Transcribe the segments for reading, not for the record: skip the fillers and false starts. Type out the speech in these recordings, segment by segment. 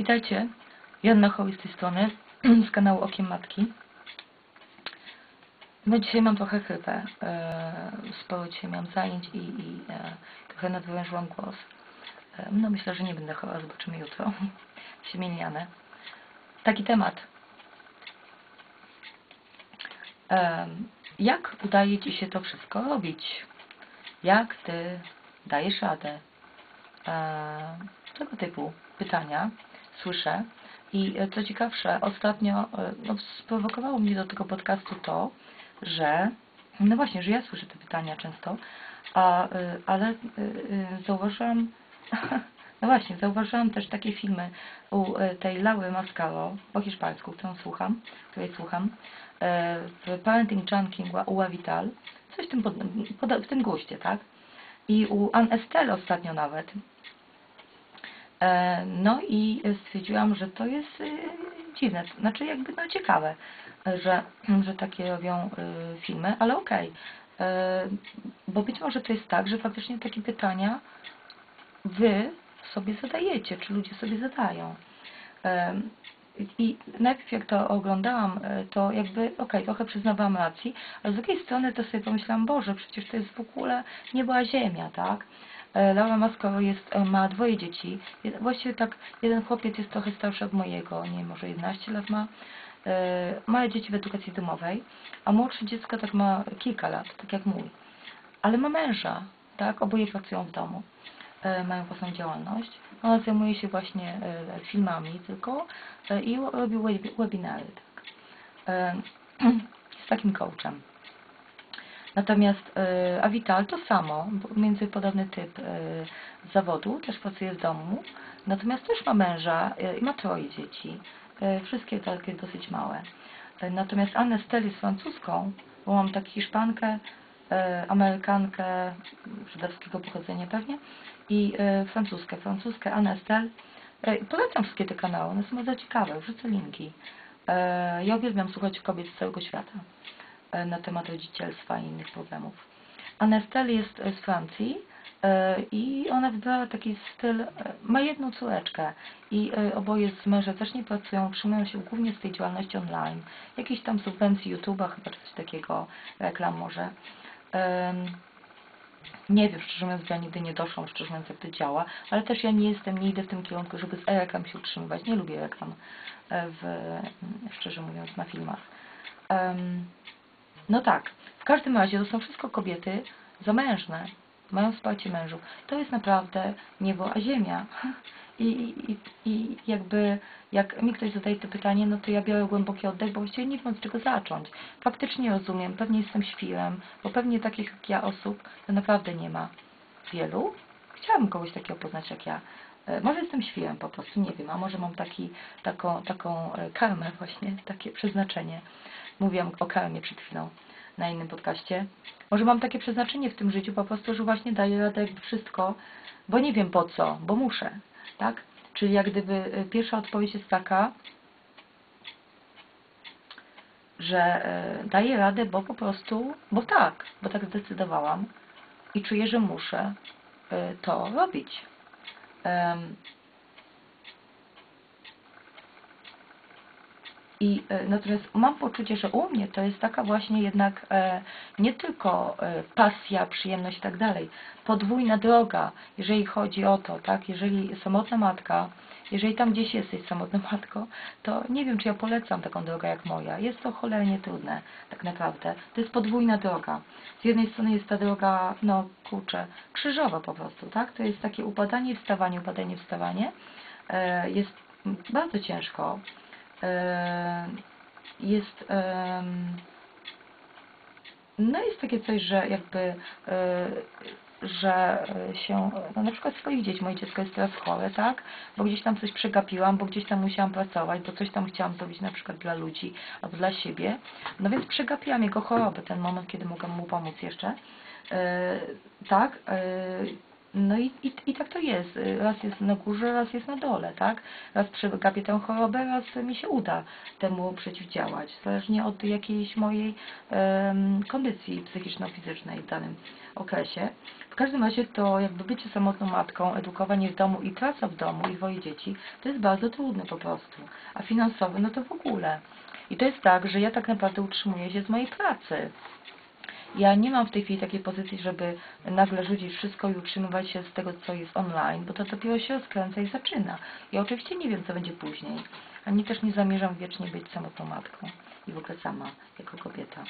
Witajcie, Joanna Hołys z tej strony, z kanału Okiem Matki. No dzisiaj mam trochę chrypę, sporo dzisiaj miałam zajęć i trochę nadwyrężyłam głos. No myślę, że nie będę chora, zobaczymy jutro, siemieniane. Taki temat. Jak udaje Ci się to wszystko robić? Jak Ty dajesz radę? Tego typu pytania słyszę. I co ciekawsze, ostatnio sprowokowało mnie do tego podcastu to, że no właśnie, że ja słyszę te pytania często, ale zauważyłam no właśnie, zauważyłam też takie filmy u tej Laury Mascaro po hiszpańsku, której słucham, w Parenting Junking u Avital, coś w tym guście, tak? I u Anne Estelle ostatnio nawet. No i stwierdziłam, że to jest dziwne, znaczy jakby no ciekawe, że takie robią filmy, ale okej. Bo być może to jest tak, że faktycznie takie pytania Wy sobie zadajecie, czy ludzie sobie zadają. I najpierw jak to oglądałam, to jakby, trochę przyznawałam racji, ale z drugiej strony to sobie pomyślałam, Boże, przecież to jest w ogóle niebo a ziemia, tak? Laura Mascaro ma 2 dzieci, właściwie tak, jeden chłopiec jest trochę starszy od mojego, nie wiem, może 11 lat ma, małe dzieci w edukacji domowej, a młodsze dziecko tak ma kilka lat, tak jak mój, ale ma męża, tak, oboje pracują w domu. Mają własną działalność. Ona zajmuje się właśnie filmami tylko i robi webinary. Tak. Z takim coachem. Natomiast Avital to samo, między podobny typ zawodu, też pracuje w domu, natomiast też ma męża i ma 3 dzieci. Wszystkie takie dosyć małe. Natomiast Anne Estelle jest francuską, bo mam tak Hiszpankę, Amerykankę żydowskiego pochodzenia pewnie i francuskę Anne Estelle. Polecam wszystkie te kanały, one są bardzo ciekawe, wrzucę linki. Ja uwielbiam słuchać kobiet z całego świata na temat rodzicielstwa i innych problemów. Anne Estelle jest z Francji i ona wybrała taki styl, ma 1 córeczkę i oboje z mężem też nie pracują, utrzymują się głównie z tej działalności online, jakiejś tam subwencji YouTube'a, chyba coś takiego, reklam może. Nie wiem, szczerze mówiąc, ja nigdy nie doszłam, szczerze mówiąc, jak to działa, ale też ja nie idę w tym kierunku, żeby z reklam się utrzymywać. Nie lubię reklam, szczerze mówiąc, na filmach. No tak, w każdym razie to są wszystko kobiety zamężne, mają wsparcie mężów. To jest naprawdę niebo a ziemia. I jakby, jak mi ktoś zadaje to pytanie, no to ja biorę głęboki oddech, bo właściwie nie wiem, od czego zacząć. Faktycznie rozumiem, pewnie jestem świrem, bo pewnie takich jak ja osób to naprawdę nie ma wielu. Chciałabym kogoś takiego poznać jak ja. Może jestem świrem po prostu, nie wiem, a może mam taką karmę właśnie, takie przeznaczenie. Mówiłam o karmie przed chwilą na innym podcaście. Może mam takie przeznaczenie w tym życiu po prostu, że właśnie daję radę jakby wszystko, bo nie wiem po co, bo muszę, tak? Czyli jak gdyby pierwsza odpowiedź jest taka, że daję radę, bo po prostu, bo tak zdecydowałam i czuję, że muszę to robić. Natomiast mam poczucie, że u mnie to jest taka właśnie jednak nie tylko pasja, przyjemność i tak dalej, podwójna droga, jeżeli chodzi o to, tak, jeżeli samotna matka, jeżeli tam gdzieś jesteś samotną matką, to nie wiem, czy ja polecam taką drogę jak moja. Jest to cholernie trudne, tak naprawdę. To jest podwójna droga. Z jednej strony jest ta droga, no kurczę, krzyżowa po prostu, tak, to jest takie upadanie, wstawanie. Jest bardzo ciężko. No jest takie coś, że jakby że się, no na przykład swoich dzieci, moje dziecko jest teraz chore, tak, bo gdzieś tam coś przegapiłam, bo gdzieś tam musiałam pracować, bo coś tam chciałam zrobić na przykład dla ludzi albo dla siebie, no więc przegapiłam jego chorobę, ten moment, kiedy mogłam mu pomóc jeszcze, tak, no i tak to jest. Raz jest na górze, raz jest na dole, tak? Raz przegapię tę chorobę, raz mi się uda temu przeciwdziałać. Zależnie od jakiejś mojej kondycji psychiczno-fizycznej w danym okresie. W każdym razie to jakby bycie samotną matką, edukowanie w domu i praca w domu i dwoje dzieci, to jest bardzo trudne po prostu. A finansowy, no to w ogóle. I to jest tak, że ja tak naprawdę utrzymuję się z mojej pracy. Ja nie mam w tej chwili takiej pozycji, żeby nagle rzucić wszystko i utrzymywać się z tego, co jest online, bo to dopiero się rozkręca i zaczyna. Ja oczywiście nie wiem, co będzie później, ani też nie zamierzam wiecznie być samotną matką i w ogóle sama, jako kobieta.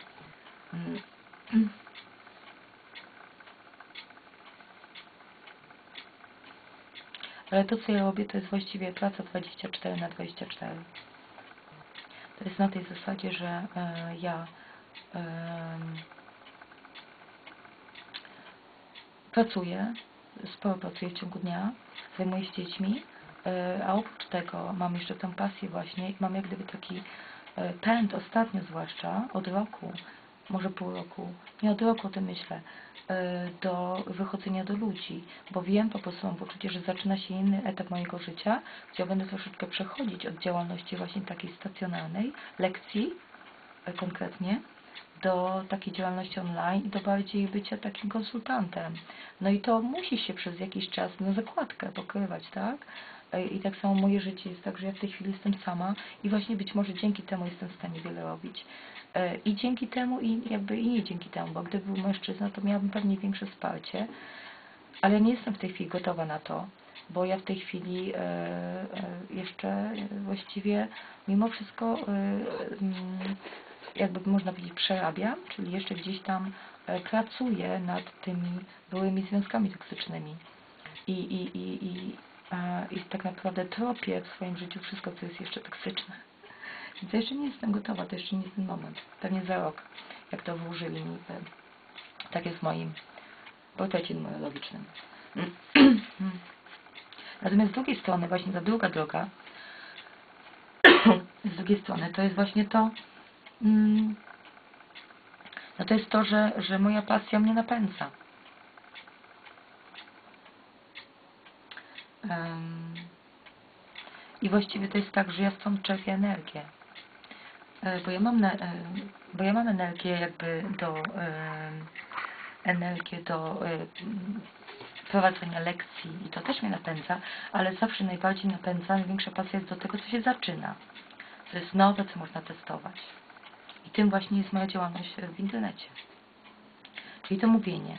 Ale to, co ja robię, to jest właściwie praca 24/24. To jest na tej zasadzie, że ja pracuję, sporo pracuję w ciągu dnia, zajmuję się dziećmi, a oprócz tego mam jeszcze tę pasję właśnie i mam jak gdyby taki pęd, ostatnio zwłaszcza, od roku, może pół roku, nie od roku o tym myślę, do wychodzenia do ludzi, bo wiem, po prostu mam poczucie, że zaczyna się inny etap mojego życia, gdzie ja będę troszeczkę przechodzić od działalności właśnie takiej stacjonarnej, lekcji konkretnie, do takiej działalności online i do bardziej bycia takim konsultantem. No i to musi się przez jakiś czas na zakładkę pokrywać, tak? I tak samo moje życie jest tak, że ja w tej chwili jestem sama i właśnie być może dzięki temu jestem w stanie wiele robić. I dzięki temu, i jakby i nie dzięki temu, bo gdyby był mężczyzna, to miałabym pewnie większe wsparcie, ale nie jestem w tej chwili gotowa na to, bo ja w tej chwili jeszcze właściwie mimo wszystko jakby można powiedzieć przerabiam, czyli jeszcze gdzieś tam pracuję nad tymi byłymi związkami toksycznymi i tak naprawdę tropię w swoim życiu wszystko, co jest jeszcze toksyczne. Więc ja jeszcze nie jestem gotowa, to jeszcze nie jest ten moment. Pewnie za rok, jak to włożyli mi, tak jest w moim portrecie numerologicznym. Natomiast z drugiej strony, właśnie ta druga droga, z drugiej strony, to jest właśnie to, no to jest to, że moja pasja mnie napędza. I właściwie to jest tak, że ja stąd czerpię energię. Bo ja mam energię jakby do prowadzenia lekcji i to też mnie napędza, ale zawsze najbardziej napędza, największa pasja jest do tego, co się zaczyna. Co jest nowe, co można testować. I tym właśnie jest moja działalność w internecie. Czyli to mówienie.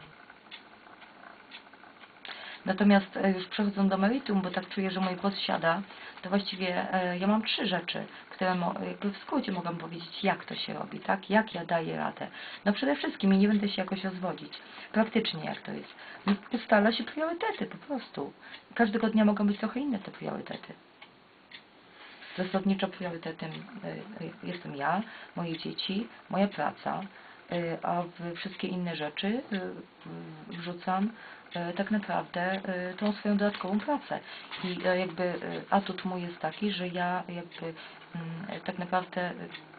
Natomiast już przechodząc do meritum, bo tak czuję, że mój głos siada, to właściwie ja mam 3 rzeczy, które jakby w skrócie mogę powiedzieć, jak to się robi, tak? Jak ja daję radę. No przede wszystkim, i nie będę się jakoś rozwodzić, praktycznie jak to jest. Ustala się priorytety po prostu. Każdego dnia mogą być trochę inne te priorytety. Zasadniczo priorytetem jestem ja, moje dzieci, moja praca, a w wszystkie inne rzeczy wrzucam tak naprawdę tą swoją dodatkową pracę. I jakby atut mój jest taki, że ja jakby tak naprawdę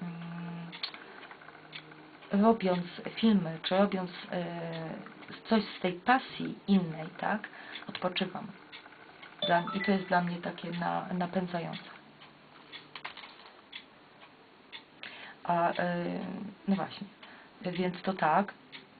robiąc filmy, czy robiąc coś z tej pasji innej, tak, odpoczywam. I to jest dla mnie takie napędzające. No właśnie, więc to tak.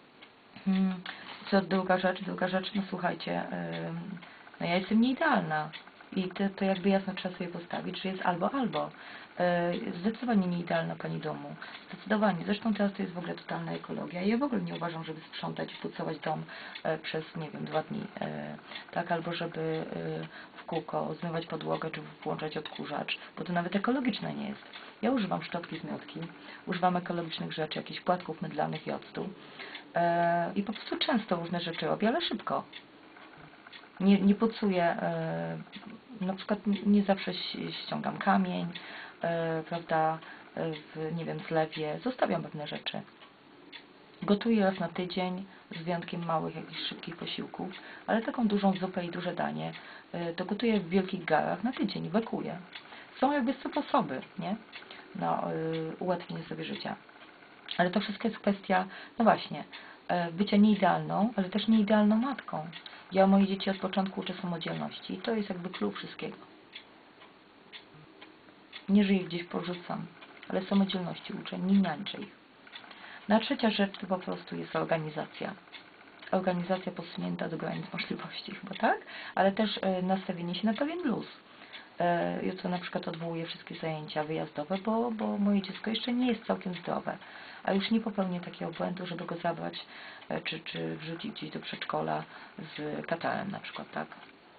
Co druga rzecz, no słuchajcie, no ja jestem nieidealna i to jakby jasno trzeba sobie postawić, że jest albo. Zdecydowanie nieidealna pani domu, zdecydowanie. Zresztą teraz to jest w ogóle totalna ekologia. Ja w ogóle nie uważam, żeby sprzątać i pucować dom przez, nie wiem, 2 dni, tak, albo żeby w kółko zmywać podłogę, czy włączać odkurzacz, bo to nawet ekologiczne nie jest. Ja używam szczotki z miotki, używam ekologicznych rzeczy, jakichś płatków mydlanych i octu. I po prostu często różne rzeczy robię, ale szybko. Nie pucuję, na przykład nie zawsze ściągam kamień, prawda, nie wiem, zlewie, zostawiam pewne rzeczy. Gotuję raz na tydzień, z wyjątkiem małych, jakichś szybkich posiłków, ale taką dużą zupę i duże danie to gotuję w wielkich garach na tydzień, wekuję. Są jakby sposoby, nie? Na ułatwienie sobie życia. Ale to wszystko jest kwestia, no właśnie, bycia nieidealną, ale też nieidealną matką. Ja moje dzieci od początku uczę samodzielności i to jest jakby klucz wszystkiego. Nie, że ich gdzieś porzucam, ale samodzielności uczę, nie niańczę ich. No a trzecia rzecz to po prostu jest organizacja. organizacja posunięta do granic możliwości chyba, tak? Ale też nastawienie się na pewien luz. Jutro na przykład odwołuję wszystkie zajęcia wyjazdowe, bo moje dziecko jeszcze nie jest całkiem zdrowe, a już nie popełnię takiego błędu, żeby go zabrać czy wrzucić gdzieś do przedszkola z katarem na przykład, tak?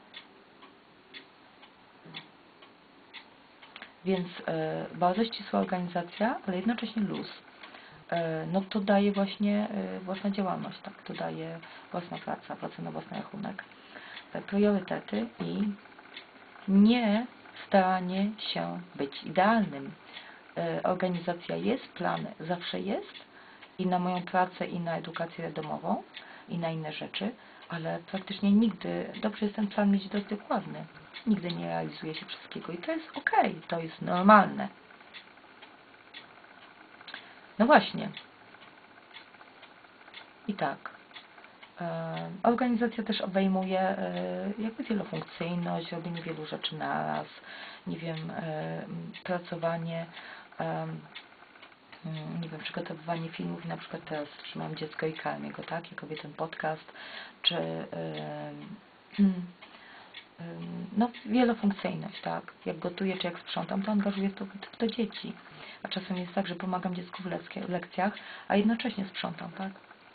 Więc bardzo ścisła organizacja, ale jednocześnie luz. No to daje właśnie własna działalność, tak? To daje własna praca na własny rachunek. Priorytety i nie staranie się być idealnym. Organizacja jest, plan zawsze jest i na moją pracę, i na edukację domową, i na inne rzeczy, ale praktycznie nigdy, dobrze jest ten plan mieć dość dokładny, nigdy nie realizuje się wszystkiego i to jest okej, to jest normalne. No właśnie. I tak. Organizacja też obejmuje jakby wielofunkcyjność, robienie wielu rzeczy naraz, nie wiem, pracowanie, nie wiem, przygotowywanie filmów, na przykład teraz trzymam dziecko i karmię go, tak, jak robię ten podcast, czy no wielofunkcyjność, tak, jak gotuję, czy jak sprzątam, to angażuję w to dzieci, a czasem jest tak, że pomagam dziecku w lekcjach, a jednocześnie sprzątam, tak.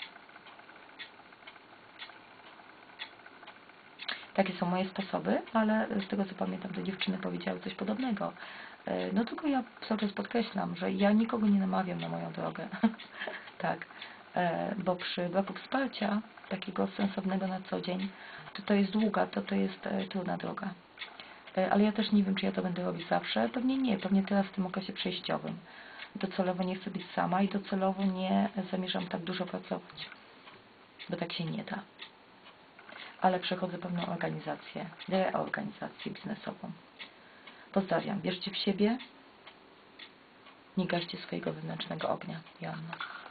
Takie są moje sposoby, ale z tego co pamiętam, to dziewczyny powiedziały coś podobnego. No tylko ja cały czas podkreślam, że ja nikogo nie namawiam na moją drogę. Tak, bo przy braku wsparcia takiego sensownego na co dzień, to jest długa, to jest trudna droga. Ale ja też nie wiem, czy ja to będę robić zawsze. Pewnie nie, pewnie teraz w tym okresie przejściowym. Docelowo nie chcę być sama i docelowo nie zamierzam tak dużo pracować, bo tak się nie da. Ale przechodzę pewną organizację, reorganizację biznesową. Pozdrawiam, wierzcie w siebie, nie gaście swojego wewnętrznego ognia. Joanna.